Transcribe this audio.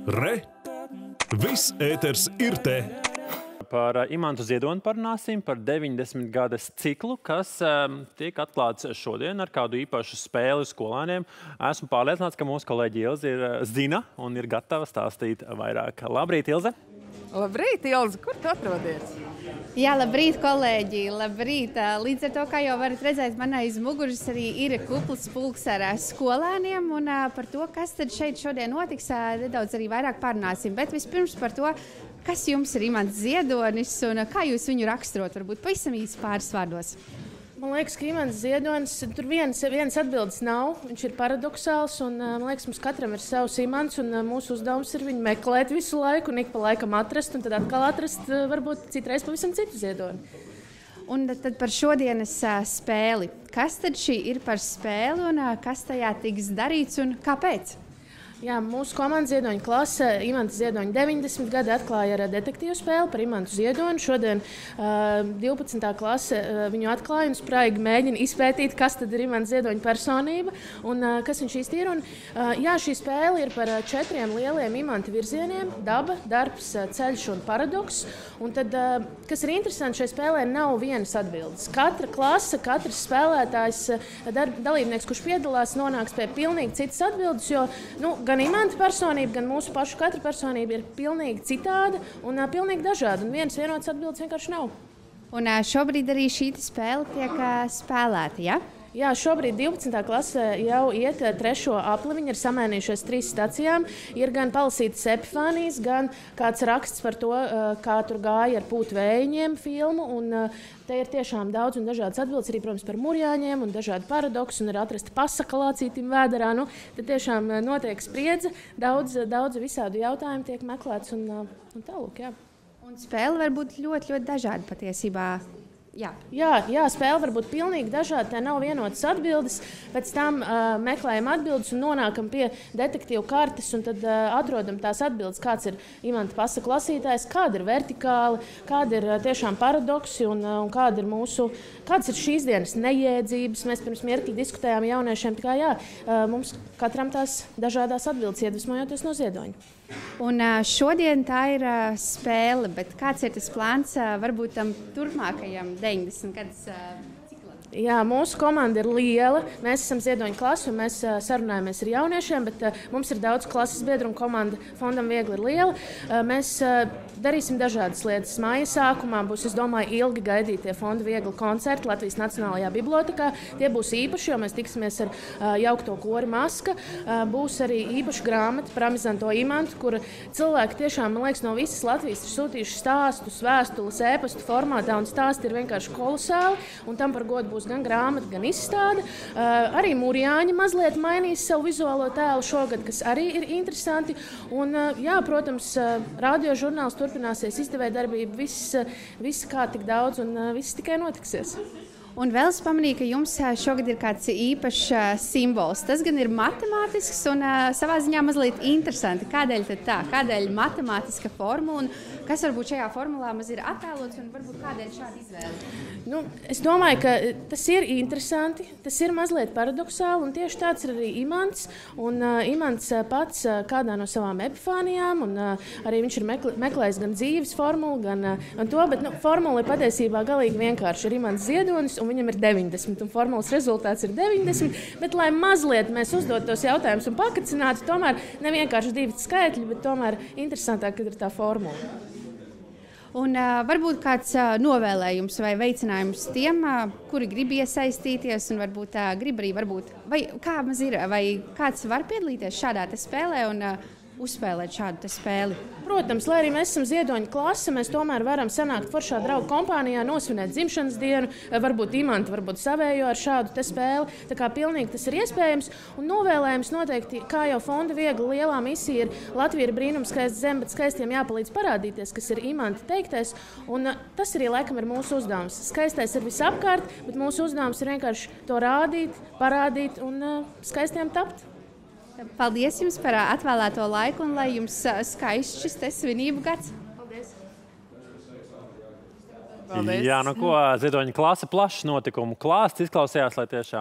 Re! Viss ēters ir te! Par Imantu Ziedoni parunāsim, par 90 gadas ciklu, kas tiek atklāts šodien ar kādu īpašu spēli skolēniem. Esmu pārliecināts, ka mūsu kolēģi Ilze zina un ir gatava stāstīt vairāk. Labrīt, Ilze! Labrīt, Ilze! Kur tu atrodies? Jā, labrīt, kolēģi! Labrīt! Līdz ar to, kā jau varat redzēt, man aiz muguras arī ir kupls pulks ar skolēniem. Un par to, kas tad šeit šodien notiks, nedaudz arī vairāk parunāsim. Bet vispirms par to, kas jums ir Imants Ziedonis un kā jūs viņu raksturot? Varbūt pavisam īsi pāris vārdos. Man liekas, ka Imants Ziedonis, tur viens atbildes nav. Viņš ir paradoxāls un, man liekas, mums katram ir savs Imants un mūsu uzdevums ir viņu meklēt visu laiku un ik pa laikam atrast un tad atkal atrast varbūt citreiz pavisam citu Ziedoni. Un tad par šodienas spēli. Kas tad šī ir par spēli un kas tajā tiks darīts un kāpēc? Jā, mūsu komandas Ziedoņa klase, Imanta Ziedoņa 90 gadi atklāja ar detektīvu spēli par Imantu Ziedoni. Šodien 12. klase viņu atklāja un spraigi mēģina izpētīt, kas tad ir Imanta Ziedoņa personība un kas viņš īsti ir. Un, jā, šī spēle ir par 4 lieliem Imanta virzieniem – daba, darbs, ceļš un paradoks. Un tad, kas ir interesanti, šai spēlē nav vienas atbildes. Katra klase, katrs spēlētājs, dalībnieks, kurš piedalās, nonāks pie pilnīgi citas atbildes, jo gan Imanta personība, gan mūsu pašu katra personība ir pilnīgi citāda un pilnīgi dažāda. Un vienas vienotas atbildes vienkārši nav. Un šobrīd arī šī spēle tiek spēlēta, ja? Jā, šobrīd 12. klasē jau iet 3. apli. Viņi ir samainījušies 3 stacijām. Ir gan palasītas epifānijas, gan kāds raksts par to, kā tur gāja ar pūtu vējiņiem filmu. Un, te ir tiešām daudz un dažādas atbildes arī, protams, par murjāņiem un dažādi paradoksi un ir atrasta pasaka lācītim vēderā. Nu, tad tiešām notiek spriedze, daudz visādu jautājumu tiek meklēts un tālūk, jā. Un spēle var būt ļoti, ļoti dažāda patiesībā. Jā, spēle var būt pilnīgi dažāda. Tā nav vienotas atbildes. Pēc tam meklējam atbildes un nonākam pie detektīvu kartes un tad atrodam tās atbildes, kāds ir Imanta pasaku lasītājs, kāda ir vertikāli, kāda ir tiešām paradoksi un kādas ir šīs dienas nejēdzības. Mēs pirms mirkļa diskutējām jauniešiem, kā mums katram tās dažādās atbildes iedvesmojoties no Ziedoņa. Un šodien tā ir spēle, bet kāds ir tas plāns varbūt tam turpmākajam 90 gadus ciklam? Jā, mūsu komanda ir liela. Mēs esam Ziedoņa klase un mēs sarunājamies ar jauniešiem, bet mums ir daudz klases biedru un komanda fondam viegli ir liela. Mēs darīsim dažādas lietas. Māja sākumā būs, es domāju, ilgi gaidītie fonda viegli koncerti Latvijas Nacionālajā bibliotekā. Tie būs īpaši, jo mēs tiksimies ar jaukto kori Maska. Būs arī īpaša grāmata par amizanto Imantu, kur cilvēki tiešām, man liekas, no visas Latvijas ir sūtījuši stāstus, vēstules, ēpastu formātā, un stāsti ir vienkārši kolosāli, un tam par godu būs gan grāmata, gan izstāde. Arī murjāņi mazliet mainīs savu vizuālo tēlu šogad, kas arī ir interesanti. Un, jā, protams, radiožurnāls turpināsies, izdevēja darbība, viss kā tik daudz, un viss tikai notiksies. Un vēl es pamanīju, ka jums šogad ir kāds īpašs simbols. Tas gan ir matemātisks un savā ziņā mazliet interesanti. Kādēļ tad tā? Kādēļ matemātiska formula un kas varbūt šajā formulā maz ir attēlots un varbūt kādēļ šāda izvēle? Es domāju, ka tas ir interesanti, tas ir mazliet paradoxāli un tieši tāds ir arī Imants. Un Imants pats kādā no savām epifānijām un arī viņš ir meklējis gan dzīves formulu, gan to, bet formula ir patiesībā galīgi vienkārši. Ir Imants Ziedonis un viņam ir 90, un formulas rezultāts ir 90, bet lai mazliet mēs uzdot tos jautājumus un pakacinātu, tomēr ne vienkārši 2 skaitļi, bet tomēr interesantāk, kad ir tā formula. Un varbūt kāds novēlējums vai veicinājums tiem, kuri grib iesaistīties un varbūt grib arī vai kā maz ir, vai kāds var piedalīties šādā spēlē un uzspēlēt šādu spēli? Protams, lai arī mēs esam Ziedoņa klase, mēs tomēr varam sanākt foršā draugu kompānijā, nosvinēt dzimšanas dienu, varbūt Imanta, varbūt savējo ar šādu spēli. Tā kā pilnīgi tas ir iespējams. Un novēlējums noteikti, kā jau fonda viegli lielā misija ir Latvija ir brīnumskaista zeme, bet skaistiem jāpalīdz parādīties, kas ir Imanta teiktais. Un tas arī laikam ir mūsu uzdevums. Skaistais ir visapkārt, bet mūsu uzdevums ir vienkārši to rādīt, parādīt un skaistiem tapt. Paldies jums par atvēlēto laiku un lai jums skaists šis svinību gads. Jā, Ziedoņa klase plašs notikumu klāsts izklausījās, lai tiešām